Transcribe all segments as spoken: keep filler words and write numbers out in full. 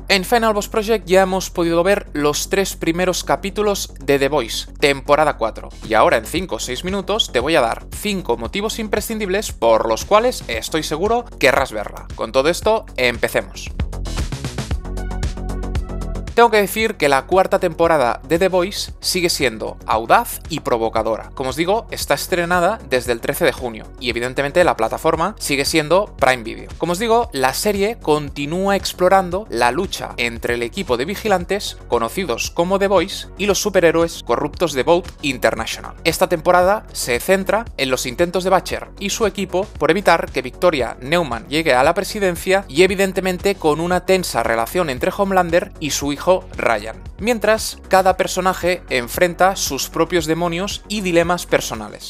En Final Boss Project ya hemos podido ver los tres primeros capítulos de The Boys, temporada cuatro, y ahora en cinco o seis minutos te voy a dar cinco motivos imprescindibles por los cuales estoy seguro querrás verla. Con todo esto, empecemos. Tengo que decir que la cuarta temporada de The Boys sigue siendo audaz y provocadora. Como os digo, está estrenada desde el trece de junio y evidentemente la plataforma sigue siendo Prime Video. Como os digo, la serie continúa explorando la lucha entre el equipo de vigilantes conocidos como The Boys y los superhéroes corruptos de Vought International. Esta temporada se centra en los intentos de Butcher y su equipo por evitar que Victoria Neuman llegue a la presidencia y evidentemente con una tensa relación entre Homelander y su hijo Ryan, mientras cada personaje enfrenta sus propios demonios y dilemas personales.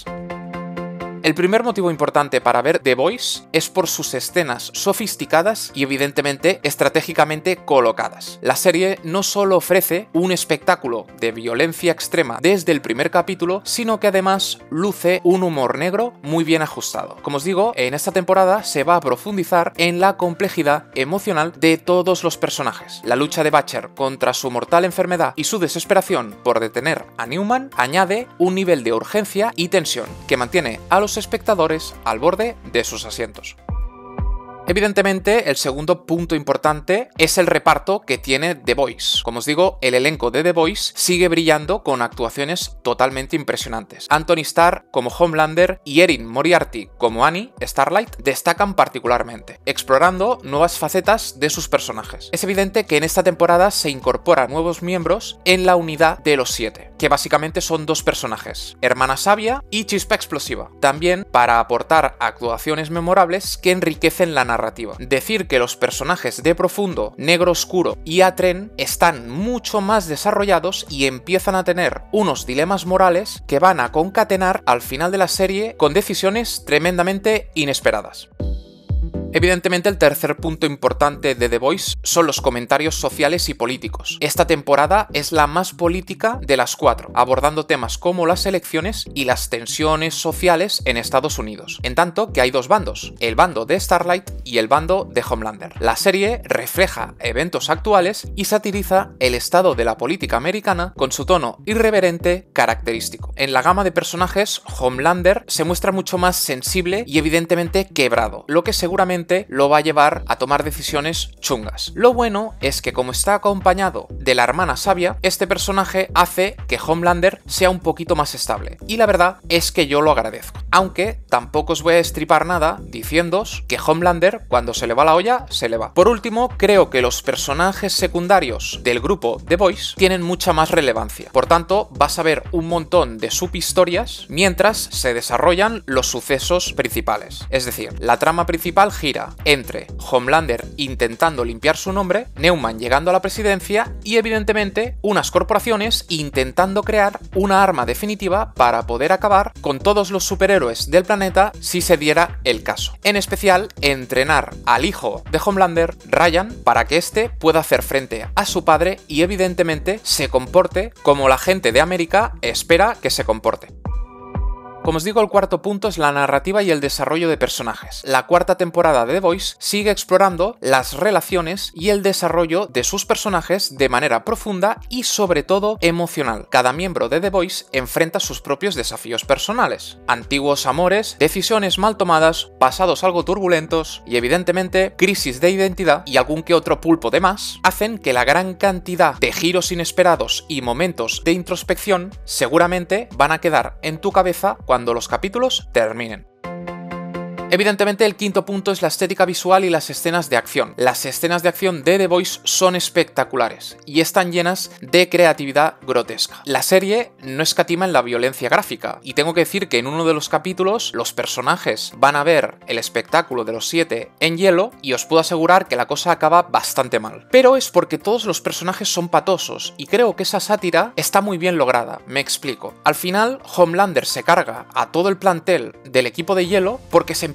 El primer motivo importante para ver The Boys es por sus escenas sofisticadas y evidentemente estratégicamente colocadas. La serie no solo ofrece un espectáculo de violencia extrema desde el primer capítulo, sino que además luce un humor negro muy bien ajustado. Como os digo, en esta temporada se va a profundizar en la complejidad emocional de todos los personajes. La lucha de Butcher contra su mortal enfermedad y su desesperación por detener a Neuman añade un nivel de urgencia y tensión que mantiene a los espectadores al borde de sus asientos. Evidentemente, el segundo punto importante es el reparto que tiene The Boys. Como os digo, el elenco de The Boys sigue brillando con actuaciones totalmente impresionantes. Anthony Starr como Homelander y Erin Moriarty como Annie Starlight destacan particularmente, explorando nuevas facetas de sus personajes. Es evidente que en esta temporada se incorporan nuevos miembros en la unidad de los siete, que básicamente son dos personajes, Hermana Sabia y Chispa Explosiva, también para aportar actuaciones memorables que enriquecen la narrativa. Decir que los personajes de Profundo, Negro Oscuro y Atren están mucho más desarrollados y empiezan a tener unos dilemas morales que van a concatenar al final de la serie con decisiones tremendamente inesperadas. Evidentemente, el tercer punto importante de The Boys son los comentarios sociales y políticos. Esta temporada es la más política de las cuatro, abordando temas como las elecciones y las tensiones sociales en Estados Unidos, en tanto que hay dos bandos, el bando de Starlight y el bando de Homelander. La serie refleja eventos actuales y satiriza el estado de la política americana con su tono irreverente característico. En la gama de personajes, Homelander se muestra mucho más sensible y evidentemente quebrado, lo que seguramente lo va a llevar a tomar decisiones chungas. Lo bueno es que como está acompañado de la hermana Sabia, este personaje hace que Homelander sea un poquito más estable. Y la verdad es que yo lo agradezco. Aunque tampoco os voy a destripar nada diciéndoos que Homelander, cuando se le va la olla, se le va. Por último, creo que los personajes secundarios del grupo The Boys tienen mucha más relevancia. Por tanto, vas a ver un montón de subhistorias mientras se desarrollan los sucesos principales. Es decir, la trama principal gira entre Homelander intentando limpiar su nombre, Neuman llegando a la presidencia y evidentemente unas corporaciones intentando crear una arma definitiva para poder acabar con todos los superhéroes del planeta si se diera el caso. En especial, entrenar al hijo de Homelander, Ryan, para que éste pueda hacer frente a su padre y evidentemente se comporte como la gente de América espera que se comporte. Como os digo, el cuarto punto es la narrativa y el desarrollo de personajes. La cuarta temporada de The Boys sigue explorando las relaciones y el desarrollo de sus personajes de manera profunda y sobre todo emocional. Cada miembro de The Boys enfrenta sus propios desafíos personales, antiguos amores, decisiones mal tomadas, pasados algo turbulentos y evidentemente crisis de identidad y algún que otro pulpo de más, hacen que la gran cantidad de giros inesperados y momentos de introspección seguramente van a quedar en tu cabeza cuando cuando los capítulos terminen. Evidentemente, el quinto punto es la estética visual y las escenas de acción. Las escenas de acción de The Boys son espectaculares y están llenas de creatividad grotesca. La serie no escatima en la violencia gráfica y tengo que decir que en uno de los capítulos los personajes van a ver el espectáculo de los siete en hielo y os puedo asegurar que la cosa acaba bastante mal. Pero es porque todos los personajes son patosos y creo que esa sátira está muy bien lograda. Me explico. Al final, Homelander se carga a todo el plantel del equipo de hielo porque se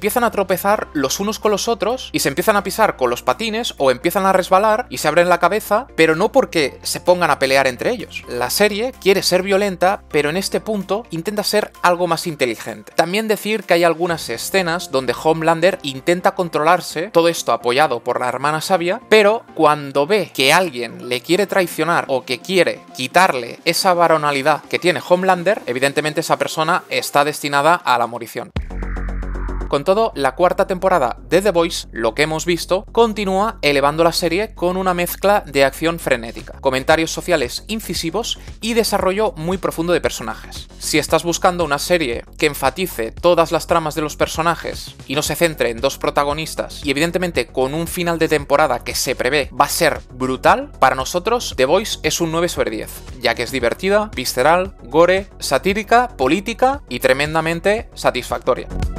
empiezan a tropezar los unos con los otros y se empiezan a pisar con los patines o empiezan a resbalar y se abren la cabeza, pero no porque se pongan a pelear entre ellos. La serie quiere ser violenta, pero en este punto intenta ser algo más inteligente. También decir que hay algunas escenas donde Homelander intenta controlarse, todo esto apoyado por la hermana sabia, pero cuando ve que alguien le quiere traicionar o que quiere quitarle esa varonalidad que tiene Homelander, evidentemente esa persona está destinada a la morición. Con todo, la cuarta temporada de The Boys, lo que hemos visto, continúa elevando la serie con una mezcla de acción frenética, comentarios sociales incisivos y desarrollo muy profundo de personajes. Si estás buscando una serie que enfatice todas las tramas de los personajes y no se centre en dos protagonistas y evidentemente con un final de temporada que se prevé va a ser brutal, para nosotros The Boys es un nueve sobre diez, ya que es divertida, visceral, gore, satírica, política y tremendamente satisfactoria.